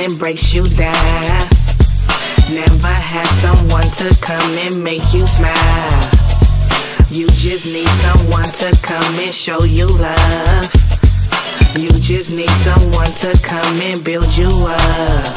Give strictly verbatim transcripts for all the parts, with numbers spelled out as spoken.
and breaks you down. Never had someone to come and make you smile. You just need someone to come and show you love. You just need someone to come and build you up.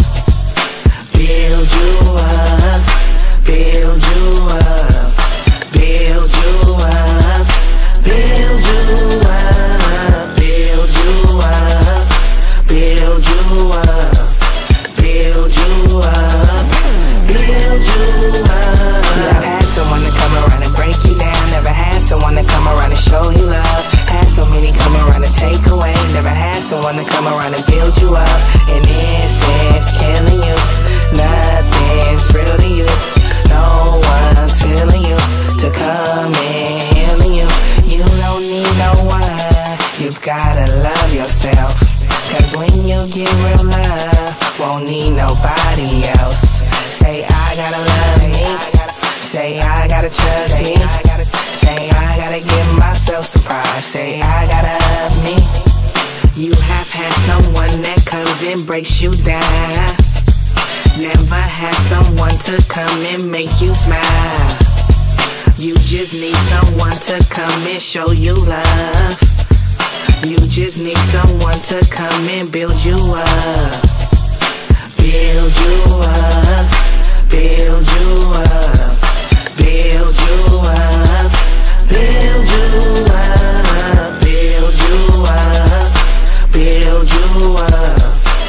Build you up, build you up, build you up, build you up, build you up, build you up, build you up, build you up. I've had someone to come around and break you down. Never had someone to come around and show you love. Had so many come around to take away. Never had someone to come around and build you up. And this is killing you. Nothing's real to you. No one's feeling you to come in healing you. You don't need no one. You've gotta love yourself. Cause when you get real love, won't need nobody else. Say I gotta love me. Say I gotta trust me. Say I gotta give myself some pride. Say I gotta love me. You have had someone that comes and breaks you down. Never had someone to come and make you smile. You just need someone to come and show you love. You just need someone to come and build you up. Build you up, build you up, build you up, build you up, build you up, build you up,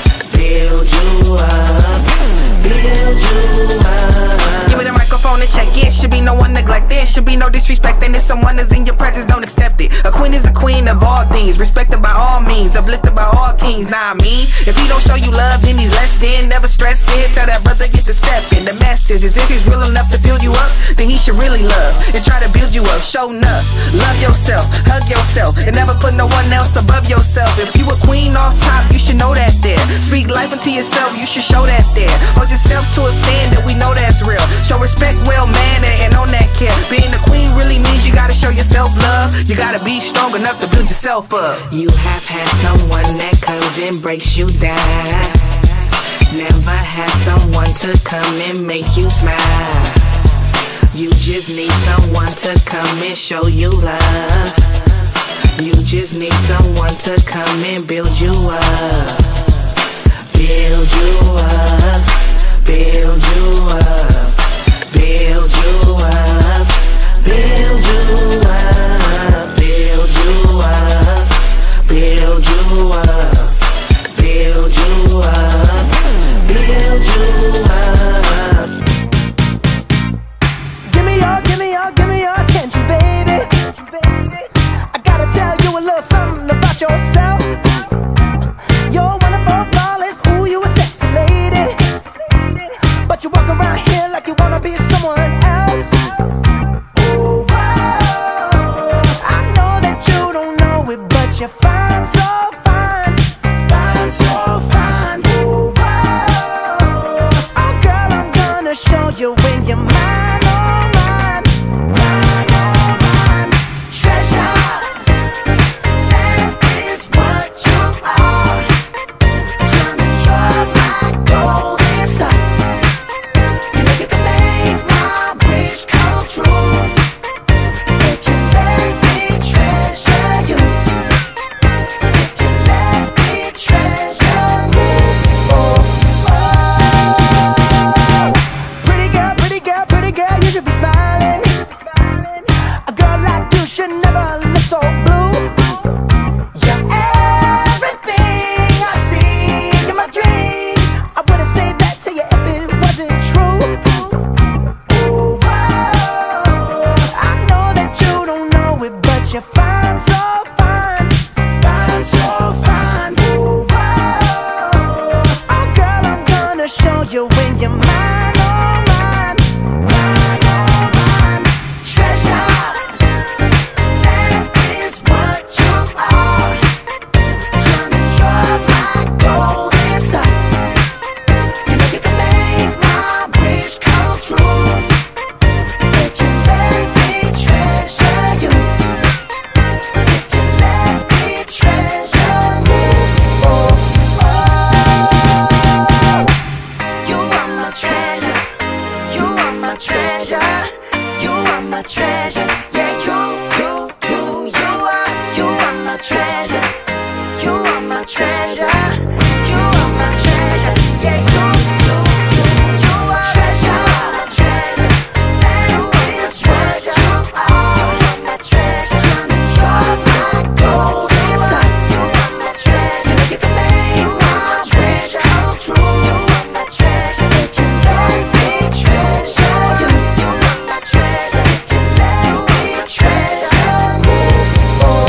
build you up, build you up. Give me the microphone and check in. Should be no one neglected. Should be no disrespect. And if someone is in your presence, don't accept it. A queen is a queen of all things, respected by all means, uplifted by all kings. Nah, I mean, if he don't show you love, then he's less than. Never stress it. Tell that brother get to step in. The message is if he's real enough to build you up, then he should really love and try to build you up. Show enough. Love yourself. Hug yourself. And never put no one else above yourself. If you a queen off top, you should know that there. Speak life into yourself. You should show that there. Hold yourself to a standard. We know that's real. Show respect, well manner, and on that care. Being a queen really means you gotta show yourself love. You gotta be strong enough to build yourself up. You have had someone that comes and breaks you down. Never had someone to come and make you smile. You just need someone to come and show you love. You just need someone to come and build you up. Build you up, build you up, build you up, build you up, build you up, build you up, build you up, build you up. Give me your, give me your, give me your attention, baby. I gotta tell you a little something about yourself. You're wonderful, flawless, ooh, you a sexy lady. But you walk around here like you wanna be someone else. Oh, whoa. I know that you don't know it, but you're fine, so fine, fine, so fine. Oh, whoa. Oh, girl, I'm gonna show you when you're mine, oh, mine, mine, oh, mine. Treasure, that is what you are. Honey, you're my golden star. You know you can make my wish come true if you let me treasure you. treasure. You are my treasure. You are my treasure. Yeah, you, you, you, you are treasure. Treasure. You are my treasure. You are my treasure. You're my golden star. You are my treasure. You make it to me. You are my treasure. Come true. You are my treasure. If you let me treasure you, you are my treasure. If you let me treasure you, oh, oh.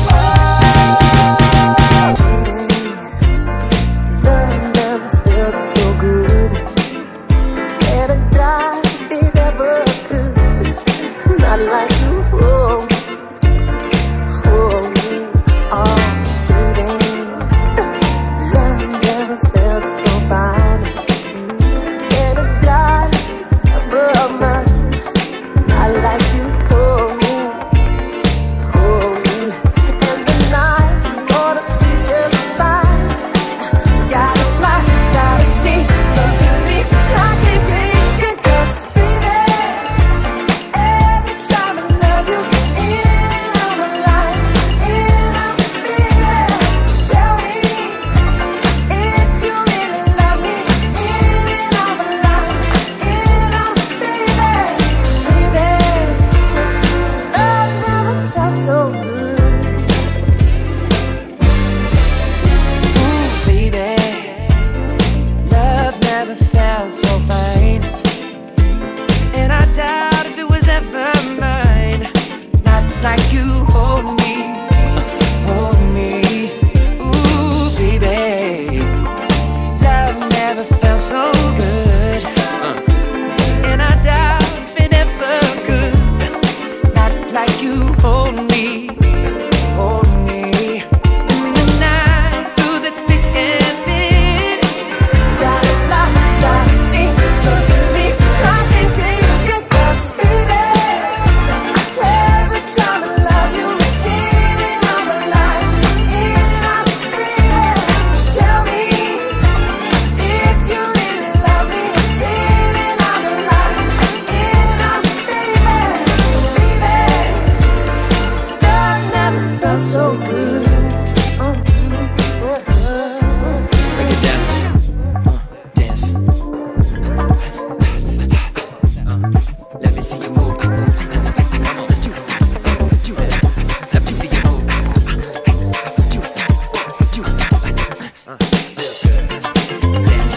Love never felt so good. Can't have died if it ever could. Not like you, oh, oh, me, oh, baby. Love never felt so fine. Can't have died ever mine. Not like you, oh, me, oh, me. And the night's gonna be just fine. Gotta fly, gotta see, believe I can take it. 'Cause baby, every time I love you, in on my life, in on baby. Tell me if you really love me, in on my life, in on baby. Baby, 'cause love never felt so good. Ooh, baby, love never felt so fine. And I doubt if it was ever mine. Not like you hold me, hold me. Ooh, baby, love never felt so good. And I doubt if it ever could. Not like you hold me, hold me. In the night, through the thick and thin. Gotta fly, gotta see, believe I can take it. 'Cause baby, every time I love you, it's in on my life, in on baby. Tell me if you really love me, it's in on my life, in on baby. Baby, love never felt so good. Break it down. Uh, dance. Uh, let me see you move. Come on. Let me see you move. Uh, feels good. Dance.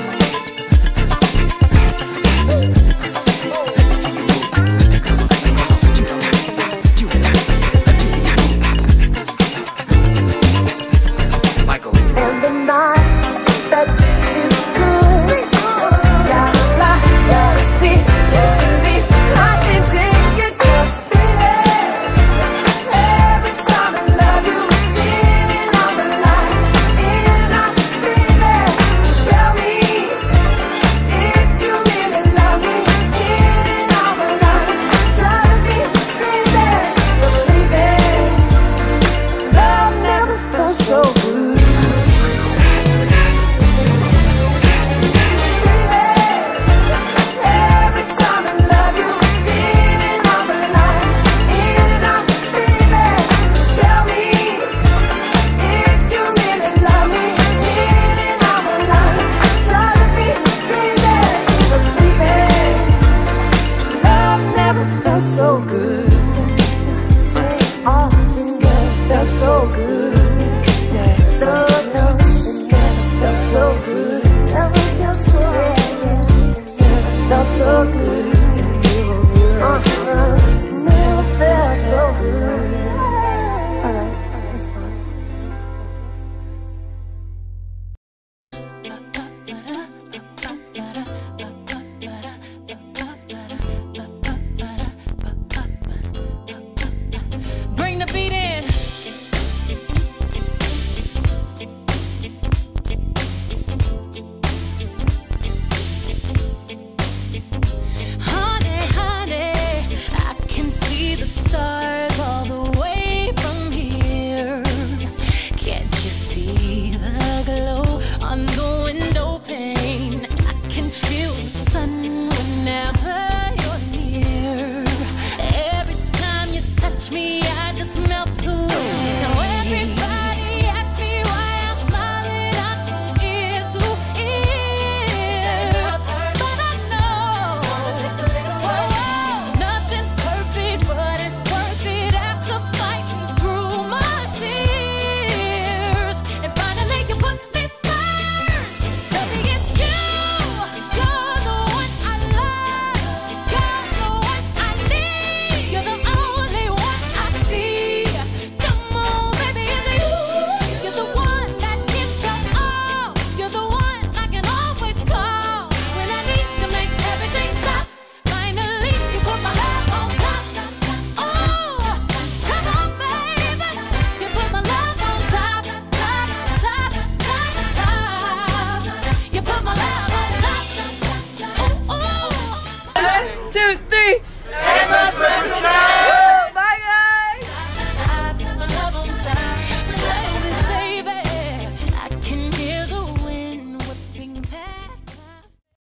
Let me see you move. Come on. Let me see you move. Michael. And the nights that is good. Gotta fly, gotta see, believe I can take it. 'Cause baby, every time I love you, it's in on my life, in on baby. Tell me if you really love me, it's in on my life. Drive me crazy, but baby, love never felt so good. Every time I love you, it's in on my life, in on baby. Tell me if you really love me, it's in on my life. Drive me crazy, 'cause baby, love never felt so good. Say all the girls felt so good.